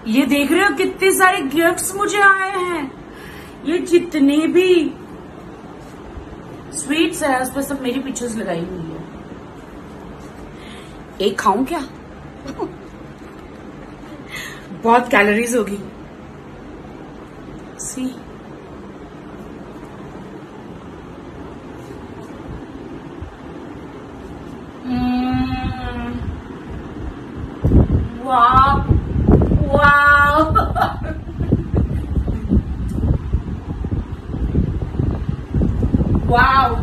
ये देख रहे हो कितने सारे गिफ्ट्स मुझे आए हैं। ये जितने भी स्वीट्स है उस पर सब मेरी पिक्चर्स लगाई हुई है। एक खाऊं क्या? बहुत कैलोरीज होगी। सी वाह वाह वाह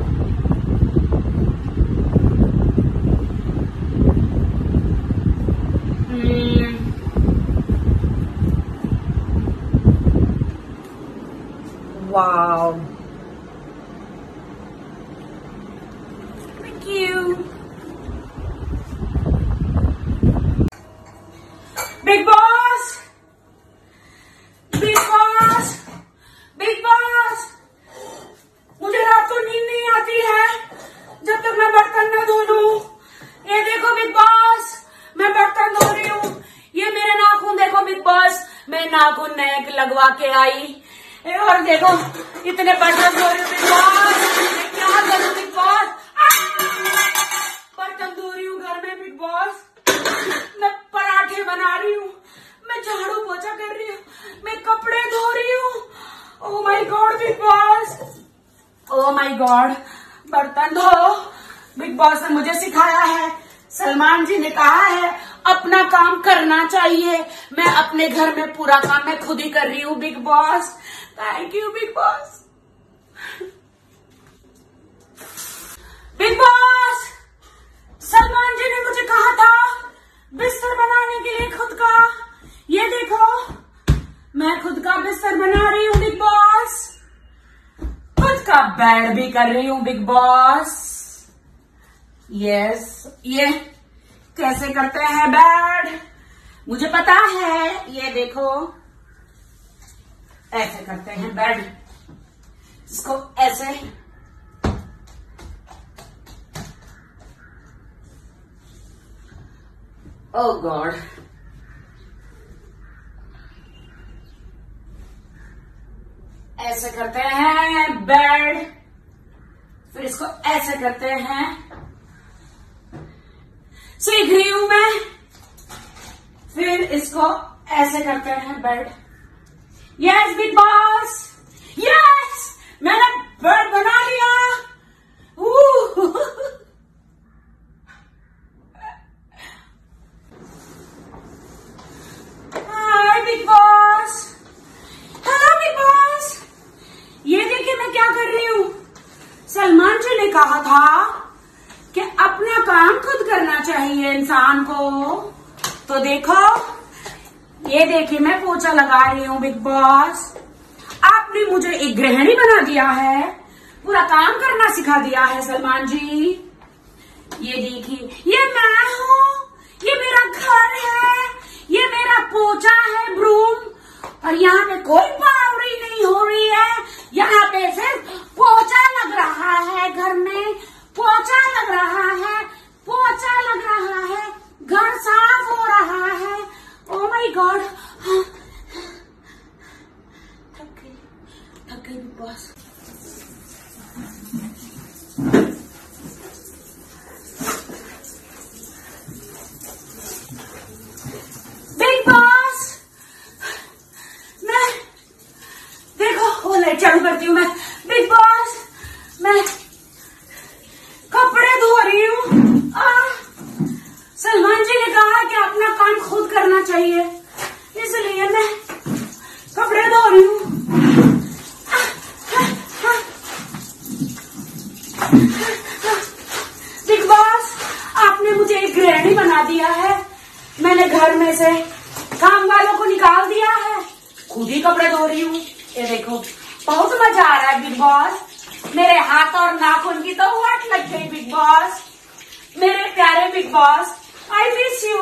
वाह thank you. Big boss, big boss, big boss, मुझे रात को नींद नहीं आती है जब तक मैं बर्तन न धो लूं। ये देखो बिग बॉस, मैं बर्तन धो रही हूँ। ये मेरे नाखून देखो बिग बॉस, मैं नाखून नए लगवा के आई। और देखो इतने बर्तन धो रही हूँ बिग बॉस, मैं क्या करूँ बिग बॉस? बर्तन धो रही हूँ घर में बिग बॉस, मैं पराठे बना रही हूँ, मैं झाड़ू पोछा कर रही हूँ, मैं कपड़े धो रही हूँ। Oh my god big boss, oh my god, बर्तन धो। बिग बॉस ने मुझे सिखाया है, सलमान जी ने कहा है अपना काम करना चाहिए। मैं अपने घर में पूरा काम मैं खुद ही कर रही हूँ big boss. Thank you big boss. Big boss, Salman ji ने मुझे कहा था बिस्तर बनाने के लिए खुद का। ये देखो मैं खुद का बिस्तर बना रही हूँ बिग बॉस, खुद का बेड भी कर रही हूँ बिग बॉस। यस, ये कैसे करते हैं बेड मुझे पता है। ये देखो ऐसे करते हैं बेड, इसको ऐसे ओह गॉड, ऐसे करते हैं बेड, फिर इसको ऐसे करते हैं। सीख रही हूं मैं। फिर इसको ऐसे करते हैं bed. Yes big boss, yes मैंने बेड बना लिया। Hi big boss, hello big boss. ये देखिए मैं क्या कर रही हूँ। सलमान जी ने कहा था कि अपना काम खुद करना चाहिए इंसान को, तो देखो ये देखिए मैं पोछा लगा रही हूँ बिग बॉस। आपने मुझे एक गृहिणी बना दिया है, पूरा काम करना सिखा दिया है सलमान जी। ये देखिए ये मैं हूँ, ये मेरा घर है, ये मेरा पोछा है ब्रूम, और यहाँ पे कोई बावरी नहीं हो रही है। यहाँ पे सिर्फ पोछा लग रहा है, घर में पोछा लग रहा है, पोछा लग रहा है, घर साफ हो रहा है। ओह माय गॉड, थक गई बिग बॉस। बिग बॉस, मैं देखो वो लाइट चालू करती हूँ मैं। बिग बॉस मैं कपड़े धो रही हूँ। सलमान जी ने कहा कि अपना काम खुद करना चाहिए, इसलिए मैं कपड़े धो रही हूँ। बिग बॉस, आपने मुझे एक गृहिणी बना दिया है। मैंने घर में से काम वालों को निकाल दिया है, खुद ही कपड़े धो रही हूँ। ये देखो बहुत मजा आ रहा है बिग बॉस। मेरे हाथ और नाखून की तो वाट लग गई बिग बॉस। मेरे प्यारे big boss, I miss you.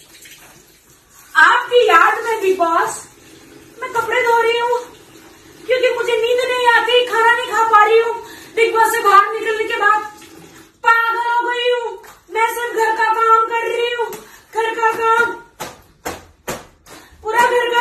आपकी याद में बिग बॉस मैं कपड़े धो रही हूँ, क्योंकि मुझे नींद नहीं आती, खाना नहीं खा पा रही हूँ। बिग बॉस से बाहर निकलने के बाद पागल हो गई हूँ। मैं सिर्फ घर का काम कर रही हूँ, घर का काम, पूरा घर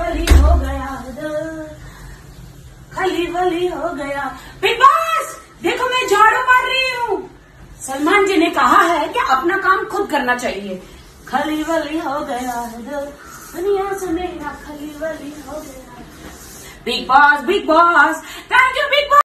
वली हो गया दिल, खली वली हो गया। बिग बॉस देखो मैं झाड़ू मार रही हूँ। सलमान जी ने कहा है कि अपना काम खुद करना चाहिए। खली वली हो गया दिल, दुनिया से मेरा खली वली हो गया। Big boss thank you big boss.